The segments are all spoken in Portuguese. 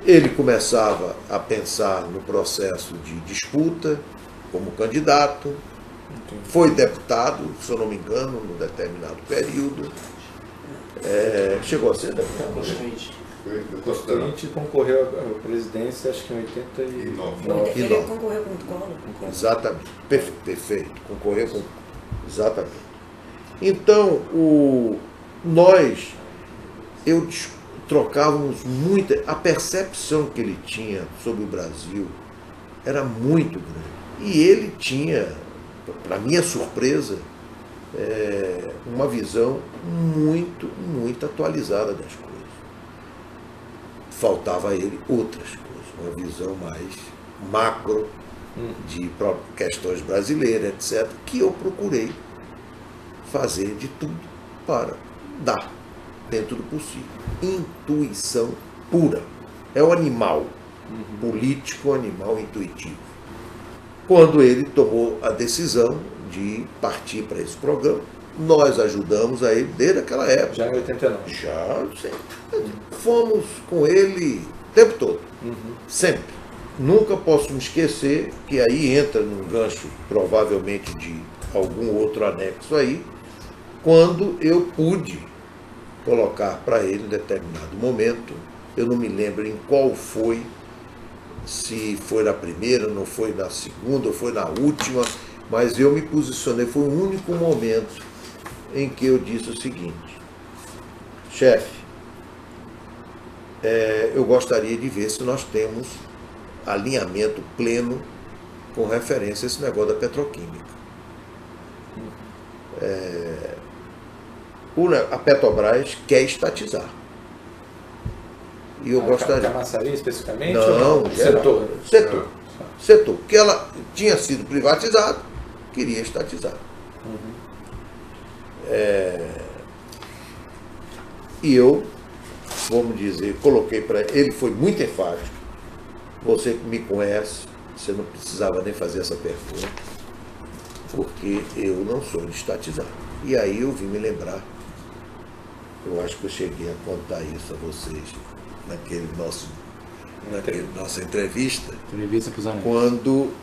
Ele começava a pensar no processo de disputa como candidato, foi deputado, se eu não me engano, num determinado período. Chegou a ser deputado. Constituinte concorreu à presidência, acho que em 89. Ele concorreu com o Collor. Exatamente, perfeito, concorreu com... Exatamente. Então, trocávamos muita... A percepção que ele tinha sobre o Brasil era muito grande. E ele tinha, para minha surpresa, uma visão muito, muito atualizada das coisas. Faltava a ele outras coisas, uma visão mais macro de questões brasileiras, etc., que eu procurei fazer de tudo para dar, dentro do possível. Intuição pura. É o animal político, o animal intuitivo. Quando ele tomou a decisão de partir para esse programa, nós ajudamos a ele desde aquela época. Já em 89? Já, sempre. Fomos com ele o tempo todo. Sempre. Nunca posso me esquecer que aí entra num gancho, provavelmente, de algum outro anexo aí, quando eu pude colocar para ele em determinado momento, eu não me lembro em qual foi, se foi na primeira, não foi na segunda, ou foi na última, mas eu me posicionei, foi o único momento em que eu disse o seguinte: chefe, eu gostaria de ver se nós temos alinhamento pleno com referência a esse negócio da petroquímica. A Petrobras quer estatizar. E eu gostaria... Camaçari especificamente? Não, setor. Setor. Porque ela tinha sido privatizada, queria estatizar. E eu, vamos dizer, coloquei para ele, foi muito enfático. Você que me conhece, você não precisava nem fazer essa pergunta, porque eu não sou de estatizar. E aí eu vim me lembrar, eu acho que eu cheguei a contar isso a vocês naquela nossa entrevista, quando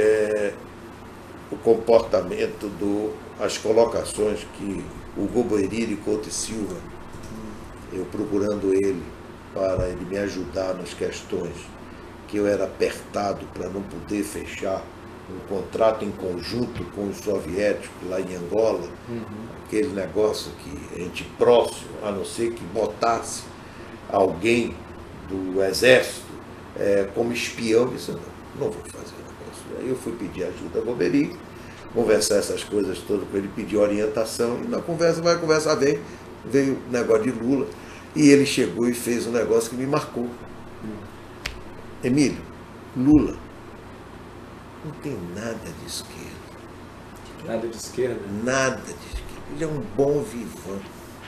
o comportamento as colocações que o Goberiri Couto e Silva, eu procurando ele para ele me ajudar nas questões que eu era apertado para não poder fechar um contrato em conjunto com os soviéticos lá em Angola, aquele negócio que a gente próximo, a não ser que botasse alguém do exército como espião, eu disse, não vou fazer o negócio. Aí eu fui pedir ajuda a Goberiri, conversar essas coisas todas com ele, pedir orientação, e na conversa vai, conversa vem, veio o negócio de Lula, e ele chegou e fez um negócio que me marcou. Emílio, Lula não tem nada de esquerda. Nada de esquerda? Nada de esquerda. Ele é um bom vivant.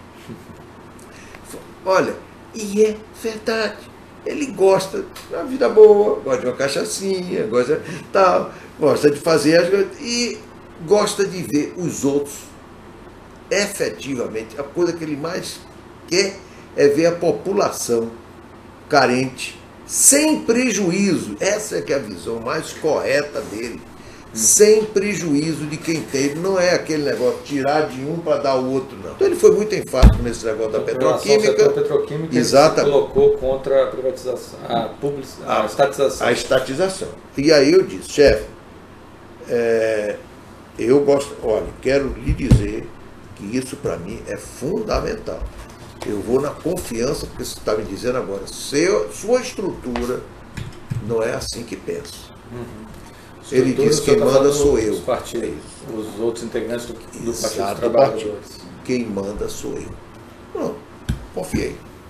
Olha, e é verdade. Ele gosta de uma vida boa, gosta de uma cachaçinha, gosta de tal, gosta de fazer as coisas e gosta de ver os outros efetivamente. A coisa que ele mais quer é ver a população carente, sem prejuízo. Essa é que é a visão mais correta dele. Sem prejuízo de quem tem. Não é aquele negócio tirar de um para dar ao outro, não. Então ele foi muito enfático nesse negócio da petroquímica. A petroquímica exatamente. Ele se colocou contra a privatização, a estatização. A estatização. E aí eu disse, chefe, eu gosto, olha, quero lhe dizer que isso para mim é fundamental. Eu vou na confiança, porque você está me dizendo agora, sua estrutura não é assim que pensa. Ele disse, quem manda sou eu. Os outros integrantes do Partido dos Exato, Trabalhadores. Quem manda sou eu. Não, confiei.